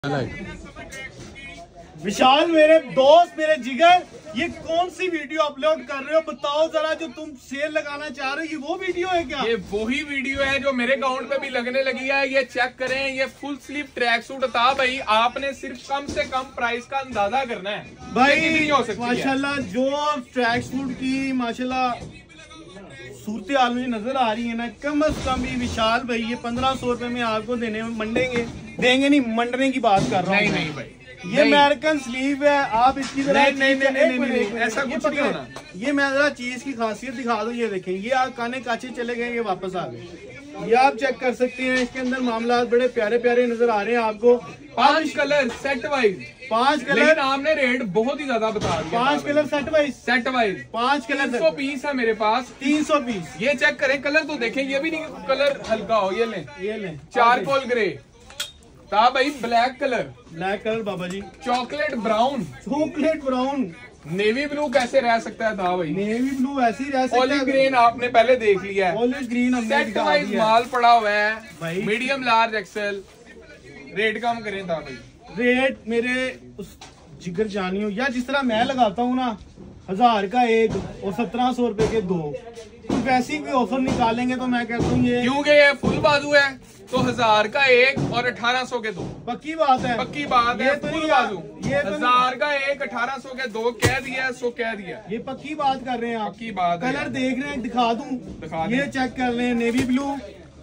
विशाल मेरे दोस्त मेरे जिगर, ये कौन सी वीडियो अपलोड कर रहे हो? बताओ जरा, जो तुम सेल लगाना चाह रहे हो ये वो वीडियो है क्या? ये वही वीडियो है जो मेरे अकाउंट पे भी लगने लगी है। ये चेक करें, ये फुल स्लीव ट्रैक सूट था भाई। आपने सिर्फ कम से कम प्राइस का अंदाजा करना है भाई। हो सकती माशाल्लाह जो ट्रैक सूट की माशाल्लाह सूरत हाल मुझे नजर आ रही है ना, कम अज कम भी विशाल भाई ये 1500 रुपए में आपको देने में देंगे नहीं, मंडने की बात कर रहा हूँ। नहीं भाई, ये अमेरिकन स्लीव है। आप इसकी जरा नहीं, ऐसा कुछ नहीं होना। ये मैं जरा चीज की खासियत दिखा दूं। ये देखें, ये आप काने काचे चले गए, ये वापस आ गए। ये आप चेक कर सकते हैं। इसके अंदर मामला बड़े प्यारे प्यारे नजर आ रहे हैं आपको। 5 कलर सेट वाइज, 5 कलर। आपने रेट बहुत ही ज्यादा बता दिया। 5 colour set wise 5 colour 300 piece है मेरे पास। 300 पीस। ये चेक करें, कलर तो देखें, ये भी नहीं कलर हल्का हो। ये लें चारकोल ग्रे था भाई, ब्लैक कलर बाबा जी, चॉकलेट ब्राउन, नेवी ब्लू कैसे रह सकता है था भाई? नेवी ब्लू ऐसे ही रह सकता है। ऑलिव ग्रीन आपने पहले देख लिया है। ऑलिव ग्रीन हमने सेट वाइज माल पड़ा हुआ है भाई। Medium large XL. रेट कम करें था भाई। रेट मेरे उस जिगर जानियो, या जिस तरह मैं लगाता हूँ ना, 1000 का एक और 1700 रुपए के 2। तो वैसे भी ऑफर निकालेंगे तो मैं कहता हूँ ये, क्योंकि ये फुल बाजू है तो 1000 का एक और 1800 के 2। पक्की बात है, पक्की बात है। तो फुल नहीं, बाजू ये तो 1000 का एक 1800 के 2 कह दिया, सो कह दिया। ये पक्की बात कर रहे हैं आप। पक्की बात है। कलर देख रहे हैं, दिखा दूं? दिखा ये चेक कर रहे हैं, navy blue,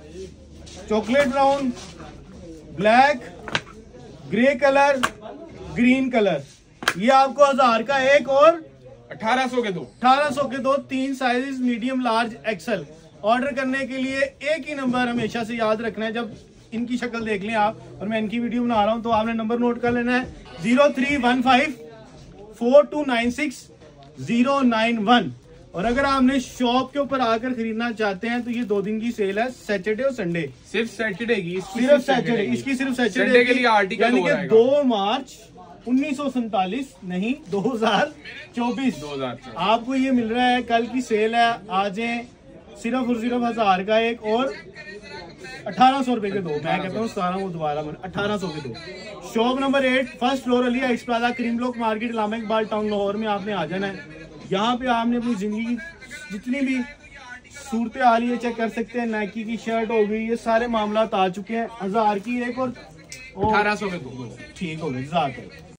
chocolate brown, black, grey colour, green colour. ये आपको 1000 का एक और 1800 के 2। 1800 के 2, 3 sizes medium large XL. Order करने के लिए एक ही नंबर हमेशा से याद रखना है। जब इनकी शक्ल देख लें आप, और मैं इनकी वीडियो बना रहा हूं, तो आपने नंबर नोट कर लेना है 0315 4296 091। और अगर आपने शॉप के ऊपर आकर खरीदना चाहते हैं तो ये 2 दिन की सेल है, सैटरडे और संडे। सिर्फ सैटरडे की, सिर्फ सैटरडे, इसकी सिर्फ सैटरडे के लिए आर्टिकल यानी कि 2 मार्च 1947 नहीं 2024 आपको ये मिल रहा है। कल की सेल है, आज सिर्फ और सिर्फ 1000 का एक और 1800 रुपए के 2। मैं कहता हूँ 17 को दोबारा 1800 के 2। Shop number 8, first floor, Ali X plaza, cream block market, Allama Iqbal town, Lahore में आपने आ जाना है। यहाँ पे आपने अपनी जिंदगी की जितनी भी सूरत हाल ये चेक कर सकते हैं। नाइकी की शर्ट हो गई, ये सारे मामला आ चुके हैं। 1000 की एक और 1800 के 2 ठीक हो गए।